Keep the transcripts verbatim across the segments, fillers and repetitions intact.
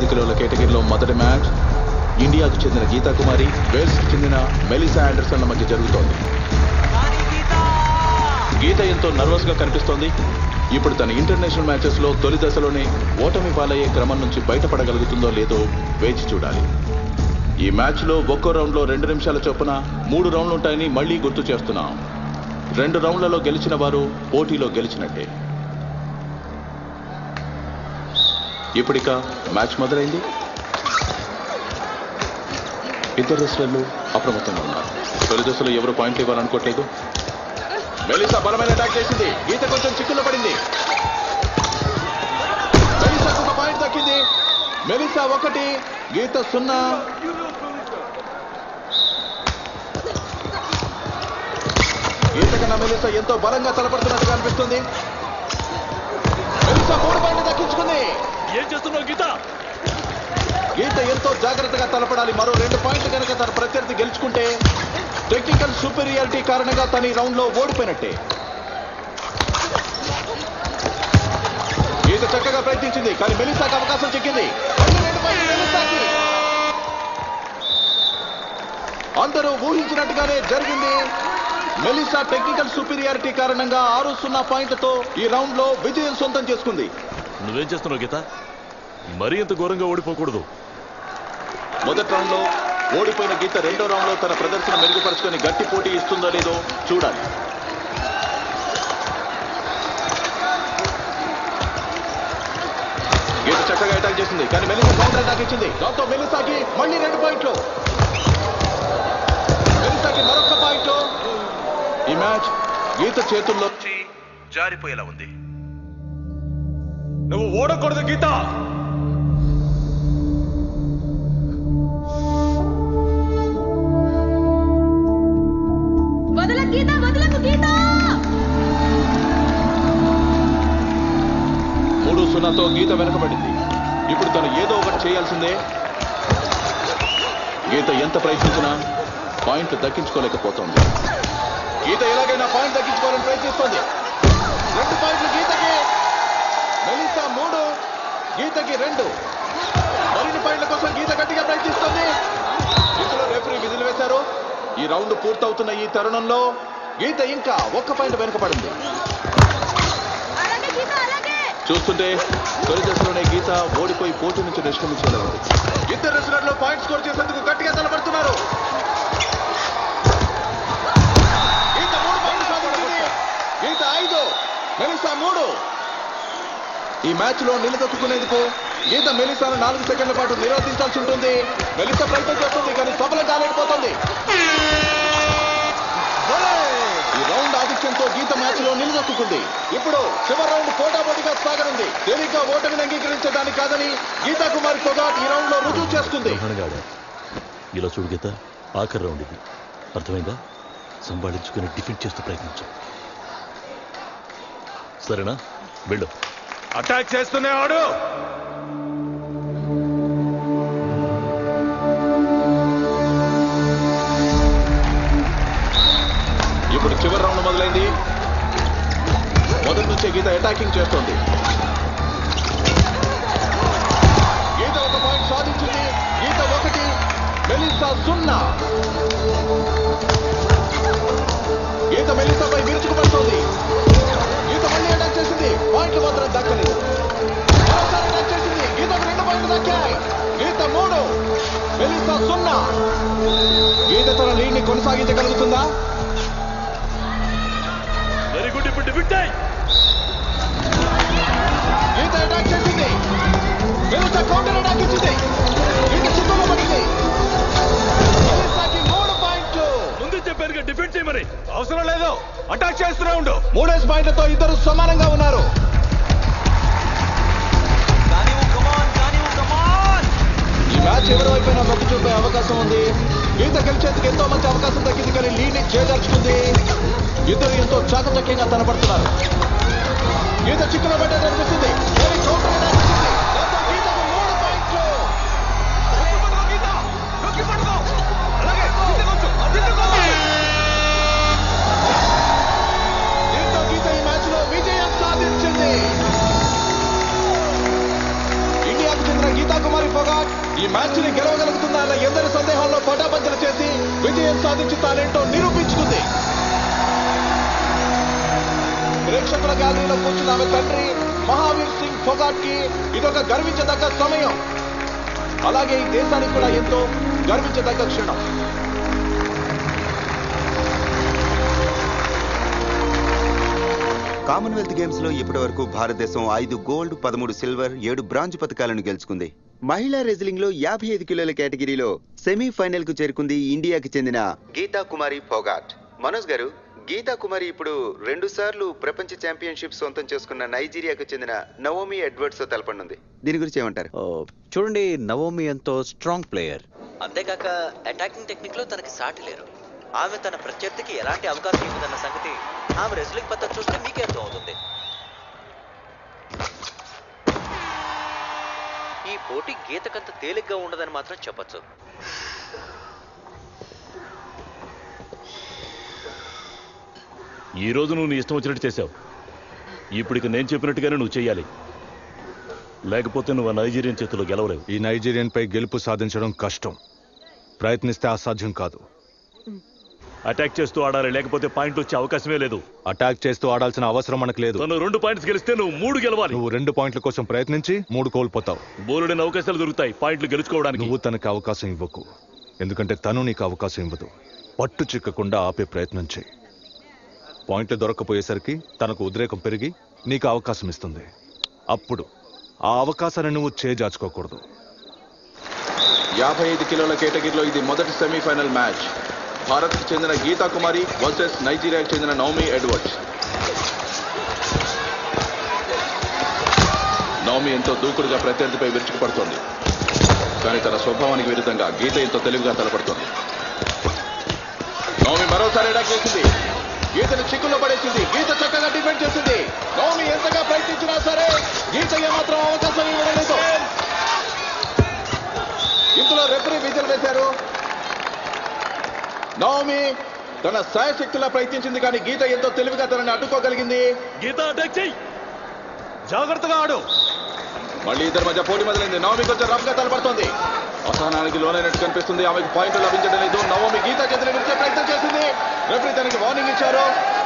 కిలోల కేటగిరీలో మొదటి మ్యాచ్ ఇండియాకు చెందిన గీతా కుమారి వేల్స్ కి చెందిన మెలిసా ఆండర్సన్ల మధ్య జరుగుతోంది. గీత ఎంతో నర్వస్ గా కనిపిస్తోంది. ఇప్పుడు తన ఇంటర్నేషనల్ మ్యాచెస్ లో తొలి దశలోనే ఓటమి పాలయ్యే క్రమం నుంచి బయటపడగలుగుతుందో లేదో వేచి చూడాలి. ఈ మ్యాచ్ లో ఒక్కో రౌండ్ లో రెండు నిమిషాల చొప్పున మూడు రౌండ్లు ఉంటాయని మళ్లీ గుర్తు చేస్తున్నాం. రెండు రౌండ్లలో గెలిచిన వారు పోటీలో గెలిచినట్టే. ఇప్పుడిక మ్యాచ్ మొదలైంది. ఇద్దరు రెస్లర్లు అప్రమత్తంగా ఉన్నారు. తొలి దశలో ఎవరు పాయింట్లు ఇవ్వాలనుకోవట్లేదు. మెలిసా బలమైన అటాక్ చేసింది. గీత కొంచెం చిక్కుల్లో పడింది. మెలిసాకు ఒక పాయింట్ దక్కింది. మెలిసా ఒకటి, గీత సున్నా. గీత కన్నా మెలిసా ఎంతో బలంగా తలపడుతున్నట్టుగా అనిపిస్తుంది. మెలిసా మూడు పాయింట్లు దక్కించుకుంది. ఏం చేస్తున్నావు గీత? గీత ఎంతో జాగ్రత్తగా తలపడాలి. మరో రెండు పాయింట్లు కనుక తన ప్రత్యర్థి గెలుచుకుంటే టెక్నికల్ సూపీరియారిటీ కారణంగా తన ఈ రౌండ్ లో ఓడిపోయినట్టే. గీత చక్కగా ప్రయత్నించింది, కానీ మెలిసాకి అవకాశం చిక్కింది. అందరూ ఊహించినట్టుగానే జరిగింది. మెలిసా టెక్నికల్ సూపీరియారిటీ కారణంగా ఆరు సున్నా పాయింట్లతో ఈ రౌండ్ లో విజయం సొంతం చేసుకుంది. నువ్వేం చేస్తున్నావు గీత? మరీ ఇంత ఘోరంగా ఓడిపోకూడదు. మొదటి రౌండ్ లో ఓడిపోయిన గీత రెండో రౌండ్ లో తన ప్రదర్శన మెరుగుపరుచుకొని గట్టి పోటీ ఇస్తుందో లేదో చూడాలి. గీత చక్కగా అటాక్ చేసింది, కానీ మెలిసా కౌంటర్ అటాక్ ఇచ్చింది. దాంతో మెలిసాకి మళ్ళీ రెండు పాయింట్లు. మెలిసాకి మరొక పాయింట్. ఈ మ్యాచ్ గీత చేతుల్లో జారిపోయేలా ఉంది. నువ్వు ఓడకూడదు గీత. మూడు సున్నాతో గీత వెనకబడింది. ఇప్పుడు తను ఏదో ఒకటి చేయాల్సిందే. గీత ఎంత ప్రయత్నించినా పాయింట్ దక్కించుకోలేకపోతోంది. గీత ఎలాగైనా పాయింట్ దక్కించుకోవాలని ప్రయత్నిస్తోంది. రెండు పాయింట్లు గీతకి. మెలిసా మూడు, గీతకి రెండు. మరిన్ని పాయింట్ల కోసం గీత గట్టిగా ప్రయత్నిస్తోంది. ఇందులో రెఫరీ విధులు వేశారు. ఈ రౌండ్ పూర్తవుతున్న ఈ తరుణంలో గీత ఇంకా ఒక్క పాయింట్ వెనుకబడింది. చూస్తుంటే తొలి దశలోనే గీత ఓడిపోయి పోటీ నుంచి నిష్క్రమించేలా ఉంది. ఇద్దరు రెస్లర్లు పాయింట్ స్కోర్ చేసేందుకు గట్టిగా తలపడుతున్నారు. గీత మూడు పాయింట్లు సాధించింది. గీత ఐదు, మెలిసా మూడు. ఈ మ్యాచ్ లో నిలదొక్కునేందుకు గీత మెలిసాను నాలుగు సెకండ్ల పాటు నిరోధించాల్సి ఉంటుంది. మెలిసా ప్రయత్నం చేస్తుంది, కానీ సఫలం కాలేకపోతుంది. ఈ రౌండ్ ఆధిక్యంతో గీత మ్యాచ్ లో నిలదొక్కుంది. ఇప్పుడు చివరి రౌండ్ పోటాపోటీగా సాగనుంది. తేలిగ్గా ఓటమిని అంగీకరించడానికి కాదని గీతా కుమారి ఫొగాట్ ఈ రౌండ్ లో రుజువు చేస్తుంది. ఇలా చూడు గీత, ఆఖరి రౌండ్ ఇది. అర్థమైందా? సంభాళించుకుని డిఫెండ్ చేస్తూ ప్రయత్నించు. సరేనా? వెళ్ళు. అటాక్ చేస్తూనే ఆడు. ఇప్పుడు చివరి రౌండ్ మొదలైంది. మొదటి నుంచే గీత అటాకింగ్ చేస్తోంది. గీత ఒక పాయింట్ సాధించింది. గీత ఒకటి, మెలిసా సున్నా. గీత మెలిసాపై విరుచుకుపడుతోంది. గీత మళ్ళీ అటాక్ చేసింది. పాయింట్లు మాత్రం దక్కలేదు. మరోసారి అటాక్ చేసింది. గీతకు రెండు పాయింట్లు దక్కాయి. గీత మూడు, మెలిసా సున్నా. గీత తన లీడ్ ని కొనసాగించగలుగుతుందా? Very good. ఇప్పుడు డిఫెండ్ అయ్యి గీత అటాక్ చేసింది. మెలిసా కౌంటర్ అటాక్ ఇచ్చింది. గీత చిక్కులో పడింది. మెలిసాకి మూడు పాయింట్లు. ముందు చెప్పారుగా డిఫెండ్ చేయమని. అవసరం లేదు, అటాక్ చేస్తూనే ఉండు. మూడేసి పాయింట్లతో ఇద్దరు సమానంగా ఉన్నారు. ఈ మ్యాచ్ ఎవరి వైపున మొగ్గు చూపే అవకాశం ఉంది. గీత గెలిచేందుకు ఎంతో మంచి అవకాశం దక్కింది, కానీ లీడ్ని చేజార్చుకుంది. ఇద్దరు ఎంతో చాకచక్యంగా కనబడుతున్నారు. గీత చిక్కులో పడ్డది అనిపిస్తుంది. దీంతో గీత ఈ మ్యాచ్ లో విజయం సాధించింది. ఇండియాకు చెందిన గీతా కుమారి సాధించి తానేంటో నిరూపించుకుంది. ప్రేక్షకుల గ్యాలరీలో కూర్చున్న ఆమె తండ్రి మహావీర్ సింగ్ ఫొగాట్ కి ఇదొక గర్వించదగ్గ సమయం. అలాగే ఈ దేశానికి కూడా ఎంతో గర్వించదగ్గ క్షణం. కామన్వెల్త్ గేమ్స్ లో ఇప్పటి వరకు భారతదేశం ఐదు గోల్డ్, పదమూడు సిల్వర్, ఏడు బ్రాంజ్ పథకాలను గెలుచుకుంది. మహిళా రెజ్లింగ్ లో యాభై ఐదు కిలోల కేటగిరీలో సెమీఫైనల్ కు చేరుకుంది ఇండియాకి చెందిన గీతా కుమారి ఫొగాట్. మనోజ్ గారు, గీతా కుమారి ఇప్పుడు రెండు సార్లు ప్రపంచ ఛాంపియన్షిప్ సొంతం చేసుకున్న నైజీరియాకు చెందిన నవోమి ఎడ్వర్డ్స్ తో తలపనుంది. దీని గురించి ఏమంటారు? చూడండి, నవోమి ఎంతో స్ట్రాంగ్ ప్లేయర్. అంతేకాక అటాకింగ్ టెక్నిక్ లో తనకి సాటి లేరు. ఆమె తన ప్రత్యర్థికి ఎలాంటి అవకాశం ఇవ్వదన్న సంగతి ఆమె రెజ్లింగ్ పద్ధతి చూస్తే మీకే అర్థం అవుతుంది. ఈ పోటీ గీతకంత తేలిగ్గా ఉండదని మాత్రం చెప్పచ్చు. ఈ రోజు నువ్వు నీ ఇష్టం వచ్చినట్టు చేశావు. ఇప్పుడు ఇక నేను చెప్పినట్టుగానే నువ్వు చెయ్యాలి, లేకపోతే నువ్వు ఆ నైజీరియన్ చేతిలో గెలవలేవు. ఈ నైజీరియన్ పై గెలుపు సాధించడం కష్టం, ప్రయత్నిస్తే అసాధ్యం కాదు. అటాక్ చేస్తూ ఆడాలి, లేకపోతే పాయింట్ వచ్చే అవకాశమే లేదు. అటాక్ చేస్తూ ఆడాల్సిన అవసరం మనకు లేదు. తను రెండు పాయింట్స్ గెలిస్తే నువ్వు మూడు గెలవాలి. నువ్వు రెండు పాయింట్ల కోసం ప్రయత్నించి మూడు కోల్పోతావు. బోలుడైన అవకాశాలు దొరుకుతాయి పాయింట్లు గెలుచుకోవడానికి. నువ్వు తనకి అవకాశం ఇవ్వకు, ఎందుకంటే తను నీకు అవకాశం ఇవ్వదు. పట్టు చిక్కకుండా ఆపే ప్రయత్నం చేయి. పాయింట్లు దొరక్కపోయేసరికి తనకు ఉద్రేకం పెరిగి నీకు అవకాశం ఇస్తుంది. అప్పుడు ఆ అవకాశాన్ని నువ్వు చేజార్చుకోకూడదు. యాభై ఐదు కిలోల కేటగిరీలో ఇది మొదటి సెమీఫైనల్ మ్యాచ్. భారత్కు చెందిన గీతా కుమారి వర్సెస్ నైజీరియాకు చెందిన నవోమి ఎడ్వర్డ్స్. నవోమి ఎంతో దూకుడుగా ప్రత్యర్థిపై విరుచుకుపడుతోంది, కానీ తన స్వభావానికి విరుద్ధంగా గీత ఎంతో తెలివిగా తలపడుతోంది. నవోమి మరోసారి అటాక్ చేసింది, గీతను చిక్కుల్లో పడేసింది. గీత చక్కగా డిఫెండ్ చేసింది. నవోమి ఎంతగా ప్రయత్నించినా సరే గీత ఏమాత్రం అవకాశం ఇవ్వలేదు. ఇందులో రెఫరీ విజిల్ వేశారు. నవోమి తన శాయశక్తిలా ప్రయత్నించింది, కానీ గీత ఎంతో తెలివిగా తనని అడ్డుకోగలిగింది. గీత అటాక్ చెయ్యి, జాగ్రత్తగా ఆడు. మళ్ళీ ఇద్దరి మధ్య పోటీ మొదలైంది. నవోమి కొంచెం రఫ్ గా తలపడుతోంది, అసహనానికి లోనైనట్టు కనిపిస్తుంది. ఆమెకు పాయింట్లు లభించడం లేదు. నవోమి గీత చేతిని విడిచే ప్రయత్నం చేసింది. రెఫరీ తనకి వార్నింగ్ ఇచ్చారు.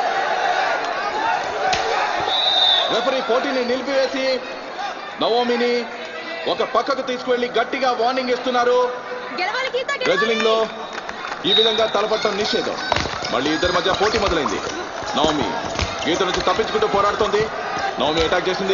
రెఫరీ పోటీని నిలిపివేసి నవోమిని ఒక పక్కకు తీసుకువెళ్లి గట్టిగా వార్నింగ్ ఇస్తున్నారు. రెజ్లింగ్ లో ఈ విధంగా తలపడటం నిషేధం. మళ్ళీ ఇద్దరి మధ్య పోటీ మొదలైంది. నవోమి గీత నుంచి తప్పించుకుంటూ పోరాడుతోంది. నవోమి అటాక్ చేసింది.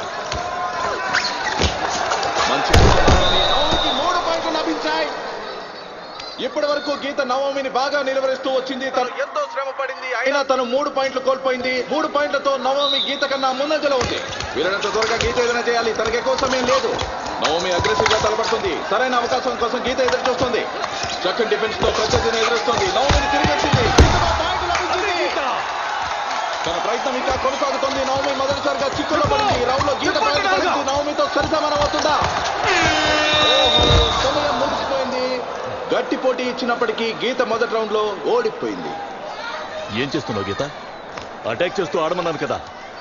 మంచి నవోమికి మూడు పాయింట్లు లభించాయి. ఇప్పటి వరకు గీత నవోమిని బాగా నిలవరిస్తూ వచ్చింది. తను ఎంతో శ్రమ పడింది, అయినా తను మూడు పాయింట్లు కోల్పోయింది. మూడు పాయింట్లతో నవోమి గీత కన్నా ముందంజలో ఉంది. వీలైనంత త్వరగా గీత ఏదైనా చేయాలి, తనకి ఎక్కువ సమయం లేదు. నవోమి అగ్రెసివ్ గా తలపడుతుంది. సరైన అవకాశం కోసం గీత ఎదురు చూస్తుంది. చక్కని డిఫెన్స్ తో ప్రత్యర్థిని ఎదురుస్తుంది. నవోమిని తిరిగి వచ్చింది. తన ప్రయత్నం ఇంకా కొనసాగుతుంది. నవోమి మొదటిసారిగా చిక్కులో పడింది. రౌండ్ లో గీత పాయింట్ పడింది. నవోమితో సరిసమానం అవుతుందా? సమయం ముగిసిపోయింది. గట్టి పోటీ ఇచ్చినప్పటికీ గీత మొదటి రౌండ్ లో ఓడిపోయింది. ఏం చేస్తున్నావు గీత? అటాక్ చేస్తూ ఆడమన్నాను కదా.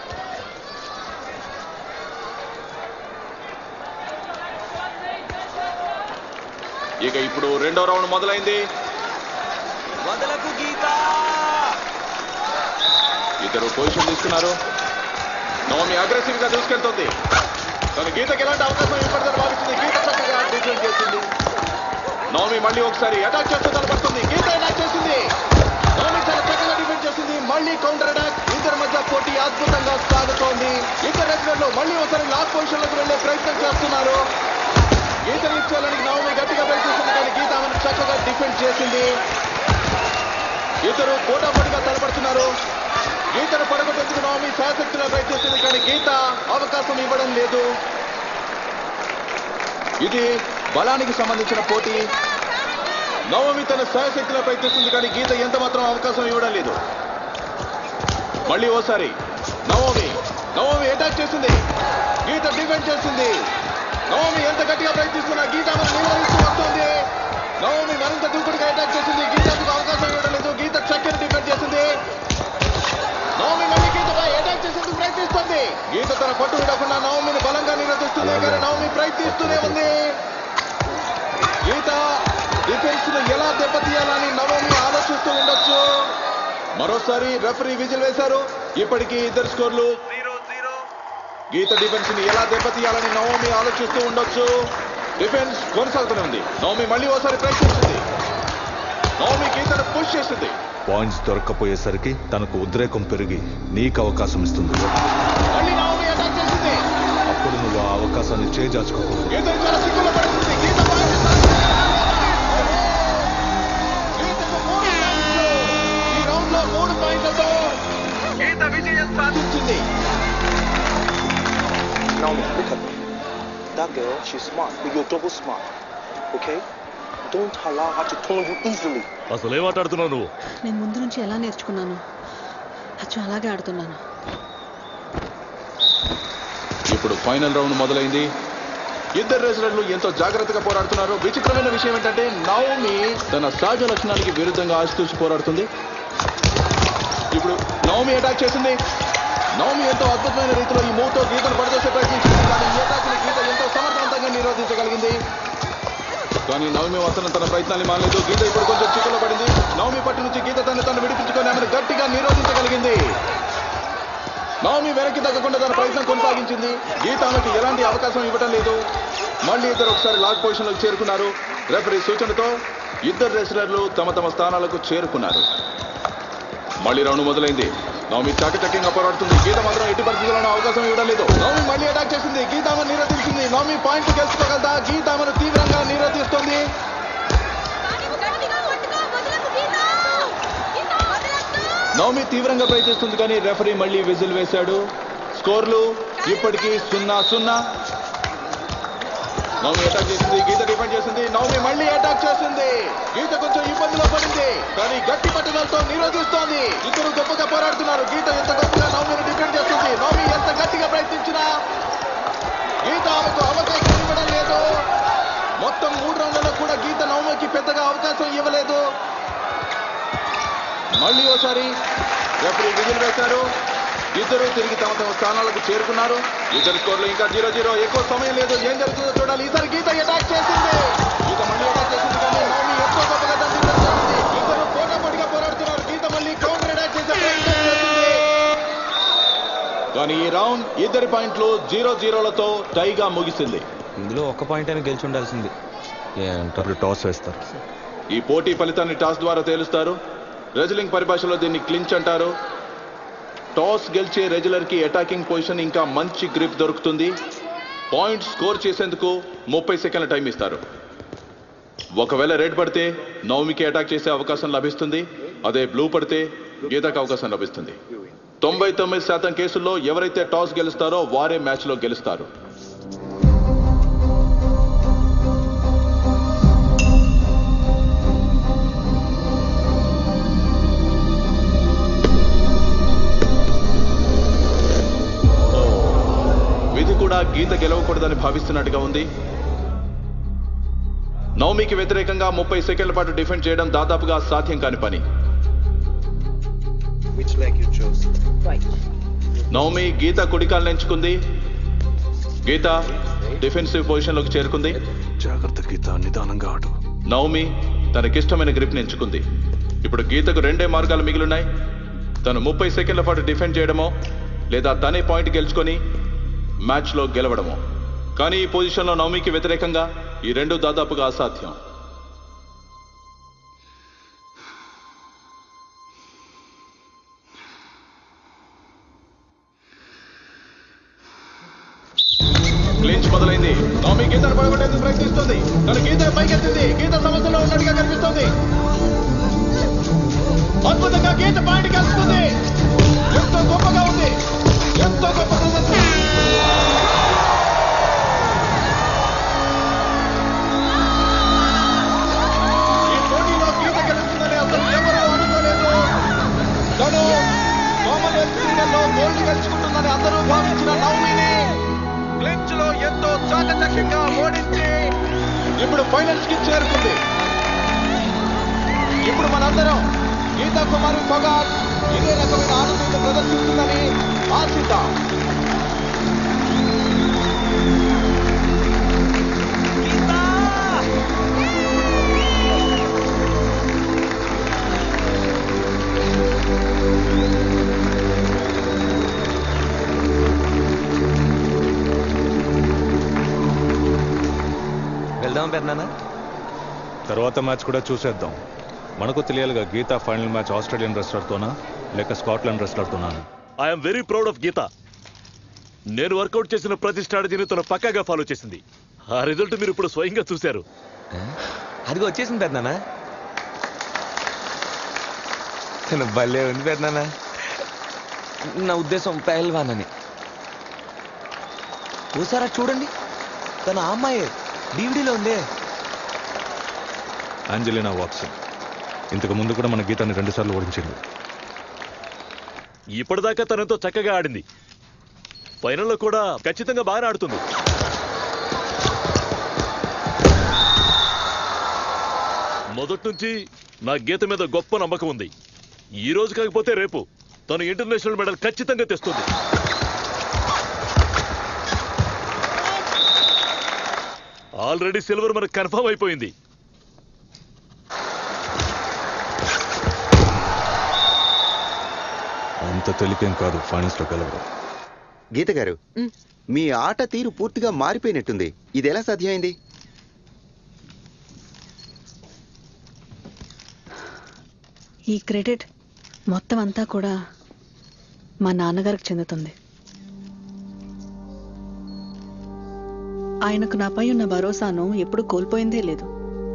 ఇక ఇప్పుడు రెండో రౌండ్ మొదలైంది. ఇద్దరు పొజిషన్ తీసుకున్నారు. నవోమి అగ్రెసివ్ గా దూసుకెళ్తుంది. తన గీతకి ఎలాంటి అవకాశం ఇవ్వబడదని భావించింది. గీత చక్కగా డిఫెండ్ చేసింది. నవోమి మళ్ళీ ఒకసారి అటాక్ చేస్తూ తలపడుతుంది. గీత అటాక్ చేసింది. నవోమి చాలా చక్కగా డిఫెండ్ చేసింది. మళ్ళీ కౌంటర్ అటాక్. ఇద్దరి మధ్య పోటీ అద్భుతంగా సాగుతోంది. ఇద్దరు రెజ్లర్లు మళ్ళీ ఒకసారి లాస్ట్ పొజిషన్ లకు వెళ్లే ప్రయత్నం చేస్తున్నారు. గీతను ఇచ్చేయాలని నవోమి గట్టిగా ప్రయత్నిస్తుంది, కానీ గీత ఆమెను చక్కగా డిఫెండ్ చేసింది. ఇద్దరు పోటాపోటీగా తలపడుతున్నారు. గీతను పడగొట్టేందుకు నవోమి శాశక్తిగా ప్రయత్నిస్తుంది, కానీ గీత అవకాశం ఇవ్వడం లేదు. ఇది బలానికి సంబంధించిన పోటీ. నవోమి తన శాశక్తిగా ప్రయత్నిస్తుంది, కానీ గీత ఎంత మాత్రం అవకాశం ఇవ్వడం లేదు. మళ్ళీ ఓసారి నవోమి నవోమి అటాక్ చేసింది. గీత డిఫెండ్ చేసింది. నవోమి ఎంత గట్టిగా ప్రయత్నిస్తున్నా గీత నిలవరిస్తూ వస్తుంది. నవోమి మరింత దూకుడుగా అటాక్ చేసింది. గీతకు అవకాశం ఇవ్వడం లేదు. గీత చక్కని డిఫెండ్ చేసింది. నవోమి మళ్ళీ గీతపై అటాక్ చేసేందుకు ప్రయత్నిస్తుంది. గీత తన పట్టు విడకుండా నవోమిని బలంగా నిరోధిస్తుంది, కానీ నవోమి ప్రయత్నిస్తూనే ఉంది. గీత డిఫెన్స్ ను ఎలా దెబ్బతీయాలని నవోమి ఆలోచిస్తూ ఉండొచ్చు. మరోసారి రెఫరీ విజిల్ వేశారు. ఇప్పటికీ ఇద్దరు స్కోర్లు గీత డిఫెన్స్ ని ఎలా దెబ్బతీయాలని నవోమి ఆలోచిస్తూ ఉండొచ్చు. డిఫెన్స్ కొనసాగుతూనే ఉంది. నవోమి మళ్ళీ ఓసారి ప్రయత్నించింది. నవోమి గీతను పుష్ చేసింది. పాయింట్స్ దొరక్కపోయేసరికి తనకు ఉద్రేకం పెరిగి నీకు అవకాశం ఇస్తుంది. మళ్ళీ నవోమి అటాక్ చేసింది. అప్పుడు నువ్వు ఆ అవకాశాన్ని చేజార్చుకోకూడదు. గీతను చాలా సిగ్గులో పడుతుంది. గీత పాయింట్ ఇస్తుంది. గీతకు మూడు పాయింట్లు. ఈ రౌండ్ లో మూడు పాయింట్లతో గీత విజయం సాధించింది. Naomi, look at me. That girl, she's smart, but you're double smart. Okay? Don't allow her to turn you easily. అసలు ఏం మాట్లాడుతున్నావు నువ్వు? నేను ముందు నుంచి ఎలా నేర్చుకున్నాను అచ్చు అలాగే ఆడుతున్నాను. ఇప్పుడు ఫైనల్ రౌండ్ మొదలైంది. ఇద్దరు రేసర్లు ఎంతో జాగ్రత్తగా పోరాడుతున్నారు. విచిత్రమైన విషయం ఏంటంటే నవోమి తన సహజ లక్షణానికి విరుద్ధంగా ఆశిస్తూ పోరాడుతుంది. ఇప్పుడు నవోమి అటాక్ చేసింది. నవోమి ఎంతో అద్భుతమైన రీతిలో ఈ మూవ్తో గీతను పడదోసే ప్రయత్నించింది. కానీ ఈ అటాక్ని గీత ఎంతో సమర్థవంతంగా నిరోధించగలిగింది. కానీ నవమి వసనం తన ప్రయత్నాన్ని మానలేదు. గీత ఇప్పుడు కొంచెం చిక్కులో పడింది. నవమి పట్టు నుంచి గీత తను తను విడిపించుకొని ఆమెను గట్టిగా నిరోధించగలిగింది. నవమి వెనక్కి తగ్గకుండా తన ప్రయత్నం కొనసాగించింది. గీత ఆమెకి ఎలాంటి అవకాశం ఇవ్వడం లేదు. మళ్ళీ ఇద్దరు ఒకసారి లాక్ పొజిషన్ లోకి చేరుకున్నారు. రెఫరీ సూచనతో ఇద్దరు రెస్లర్లు తమ తమ స్థానాలకు చేరుకున్నారు. మళ్ళీ రౌండ్ మొదలైంది. నవమి చాకచక్యంగా పోరాడుతుంది. గీత మాత్రం ఎట్టి పరిస్థితుల్లోనూ అవకాశం ఇవ్వడం లేదు. నవమి మళ్ళీ అటాక్ చేసింది. గీత ఆమెను నిరోధించింది. నవమి పాయింట్ గెలుచుకోగలదా? గీత ఆమెను తీవ్రంగా నిరోధిస్తుంది. నవమి తీవ్రంగా ప్రయత్నిస్తుంది కానీ రెఫరీ మళ్ళీ విజిల్ వేశాడు. స్కోర్లు ఇప్పటికీ సున్నా సున్నా. నవమి అటాక్ చేసింది. గీత డిఫెండ్ చేసింది. నవమి మళ్ళీ అటాక్ చేసింది. గీత కొంచెం ఇబ్బందిలో పడింది కానీ గట్టి పట్టుదలతో నిరోధిస్తోంది. ఇద్దరు గొప్పగా పోరాడుతున్నారు. గీత ఎంత గొప్పగా నవమిని డిఫెండ్ చేస్తుంది. నవమి ఎంత గట్టిగా ప్రయత్నించినా గీత ఆమెకు అవకాశం ఇవ్వడం లేదు. మొత్తం మూడు రౌండ్లలో కూడా గీత నవమికి పెద్దగా అవకాశం ఇవ్వలేదు. మళ్ళీ ఓసారి రెఫరీ విజిల్ వేశారు. ఇద్దరు తిరిగి తమ తమ స్థానాలకు చేరుకున్నారు. ఇద్దరు స్కోర్లు ఇంకా జీరో జీరో. ఎక్కువ సమయం లేదు. ఏం జరుగుతుందో చూడాలి. ఈసారి గీత అటాక్ చేసింది. గీత మళ్ళీ అటాక్ చేసింది కానీ నవమి ఎంతో గొప్పగా దాన్ని చేసింది. ఇద్దరు పోటాపోటీగా పోరాడుతున్నారు. గీత మళ్ళీ కౌంటర్ అటాక్ చేసే ప్రయత్నం చేసింది. కానీ ఈ రౌండ్ ఇద్దరి పాయింట్లు జీరో జీరోలతో టైగా ముగిసింది. ఇందులో ఒక్క పాయింట్ అయినా గెలిచి ఉండాల్సింది. ఏంటారు టాస్ వేస్తారు. ఈ పోటీ ఫలితాన్ని టాస్ ద్వారా తేలుస్తారు. రెజ్లింగ్ పరిభాషలో దీన్ని క్లించ్ అంటారు. టాస్ గెలిచే రెజ్లర్ కి అటాకింగ్ పొజిషన్ ఇంకా మంచి గ్రిప్ దొరుకుతుంది. పాయింట్ స్కోర్ చేసేందుకు ముప్పై సెకండ్ల టైం ఇస్తారు. ఒకవేళ రెడ్ పడితే నవమికి అటాక్ చేసే అవకాశం లభిస్తుంది. అదే బ్లూ పడితే గీతకు అవకాశం లభిస్తుంది. తొంభై తొమ్మిది శాతం కేసుల్లో ఎవరైతే టాస్ గెలుస్తారో వారే మ్యాచ్ లో గెలుస్తారు. కూడా గీత గెలవకూడదని భావిస్తున్నట్టుగా ఉంది. నవమికి వ్యతిరేకంగా ముప్పై సెకండ్ల పాటు డిఫెండ్ చేయడం దాదాపుగా సాధ్యం కాని పని. నవమి గీత కుడికాలను ఎంచుకుంది. గీత డిఫెన్సివ్ పొజిషన్ లోకి చేరుకుంది. జాగ్రత్త గీత, నిదానంగా ఆడు. నవమి తనకిష్టమైన గ్రిప్ ని ఎంచుకుంది. ఇప్పుడు గీతకు రెండే మార్గాలు మిగిలిన్నాయి. తను ముప్పై సెకండ్ల పాటు డిఫెండ్ చేయడమో లేదా తనే పాయింట్ గెలుచుకొని మ్యాచ్ లో గెలవడము. కానీ ఈ పొజిషన్లో నవమికి వ్యతిరేకంగా ఈ రెండు దాదాపుగా అసాధ్యం. క్లించ్ మొదలైంది. నవమి గీతను పడగొట్టేందుకు ప్రయత్నిస్తుంది. తన గీత పైకెత్తింది. గీత సమస్యలో ఉన్నట్టుగా కనిపిస్తుంది. అద్భుతంగా గీత పాయింట్ గెలుస్తుంది. ఎంతో గొప్పగా ఉంది. ఎంతో గొప్ప ప్రదర్శన. ఈ పోటీలో గీత గెలుస్తుందని అసలు ఎవరూ అనుకోలేదు. తను కామన్వెల్త్ క్రీడల్లో గోల్డ్ గెలుచుకుంటుందని అందరూ భావించిన నవమిని క్లించ్ లో ఎంతో చాకచక్యంగా ఓడించి ఇప్పుడు ఫైనల్స్ కి చేరుకుంది. ఇప్పుడు మనందరం గీతా కుమారి ఫొగాట్ ఇదే రకమైన ఆనందాన్ని ప్రదర్శిస్తుందని ఆశిద్దాం. వెళ్దాం పెద్దనాన్న. తర్వాత మ్యాచ్ కూడా చూసేద్దాం. మనకు తెలియాలిగా గీత ఫైనల్ మ్యాచ్ ఆస్ట్రేలియన్ రెస్లర్తోనా లేక స్కాట్లాండ్ రెస్లర్తోనా. I'm very proud of Geeta. నేను వర్కౌట్ చేసిన ప్రతి స్ట్రాటజీని తను పక్కాగా ఫాలో చేసింది. ఆ రిజల్ట్ మీరు ఇప్పుడు స్వయంగా చూశారు. అదిగో వచ్చేసింది పెద్దనాన్న. తను భలే ఉంది పెద్దనాన్న. నా ఉద్దేశం పెహల్వాన్ అని. ఓసారి చూడండి, తన అమ్మాయి డివిడీలో ఉందే. ఆంజెలినా వాట్సన్ ఇంతకు ముందు కూడా మన గీతాన్ని రెండుసార్లు ఓడించింది. ఇప్పటిదాకా తనతో చక్కగా ఆడింది. ఫైనల్లో కూడా ఖచ్చితంగా బాగా ఆడుతుంది. మొదటి నుంచి నా గీత మీద గొప్ప నమ్మకం ఉంది. ఈ రోజు కాకపోతే రేపు తను ఇంటర్నేషనల్ మెడల్ ఖచ్చితంగా తెస్తుంది. ఆల్రెడీ సిల్వర్ మనకు కన్ఫర్మ్ అయిపోయింది. అంత తేలికేం కాదు ఫైనల్స్ లో గెలవడం. గీత గారు, మీ ఆట తీరు పూర్తిగా మారిపోయినట్టుంది. ఇది ఎలా సాధ్యమైంది? ఈ క్రెడిట్ మొత్తం అంతా కూడా మా నాన్నగారికి చెందుతుంది. ఆయనకు నాపై ఉన్న భరోసాను ఎప్పుడు కోల్పోయిందే లేదు.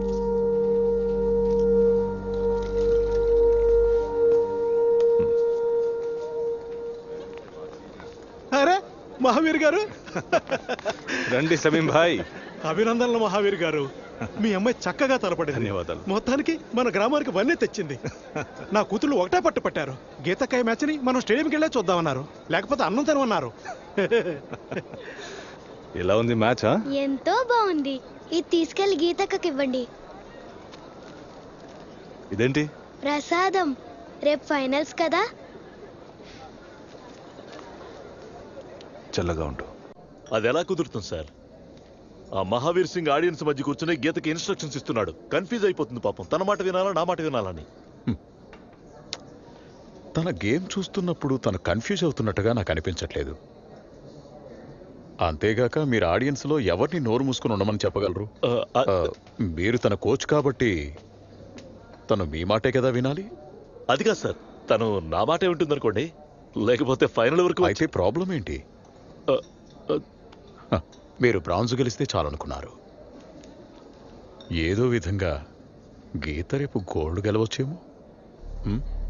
అరే మహావీర్ గారు, రండి సమీం భాయ్. అభినందనలు మహావీర్ గారు. మీ అమ్మాయి చక్కగా తలపడింది. ధన్యవాదాలు. మొత్తానికి మన గ్రామానికి వన్నీ తెచ్చింది. నా కూతుళ్ళు ఒకటే పట్టు పట్టారు. గీతకాయ మ్యాచ్ ని మనం స్టేడియంకి వెళ్ళే చూద్దామన్నారు, లేకపోతే అన్నం తినమన్నారు. ఎలా ఉంది మ్యాచ్? ఎంతో బాగుంది. ఇది తీసుకెళ్లి గీతక్కకి ఇవ్వండి. ఇదేంటి? ప్రసాదం. రేపు ఫైనల్స్ కదా. చల్లగా ఉండు. అది ఎలా కుదురుతుంది సార్? ఆ మహావీర్ సింగ్ ఆడియన్స్ మధ్య కూర్చొని గీతకి ఇన్స్ట్రక్షన్స్ ఇస్తున్నాడు. కన్ఫ్యూజ్ అయిపోతుంది పాపం. తన మాట వినాలా నా మాట వినాలని. తన గేమ్ చూస్తున్నప్పుడు తను కన్ఫ్యూజ్ అవుతున్నట్టుగా నాకు అనిపించట్లేదు. అంతేగాక మీరు ఆడియన్స్ లో ఎవరిని నోరు మూసుకుని ఉండమని చెప్పగలరు? ఆ, మీరు తన కోచ్ కాబట్టి తను మీ మాటే కదా వినాలి. అది కాదు సార్, తను నా మాటే ఉంటుంది అనుకోండి, లేకపోతే ఫైనల్ వరకు. అయితే ప్రాబ్లం ఏంటి? హ, మీరు బ్రాంజ్ గెలిస్తే చాలనుకున్నారు. ఏదో విధంగా గీత రేపు గోల్డ్ గెలవచ్చేమో.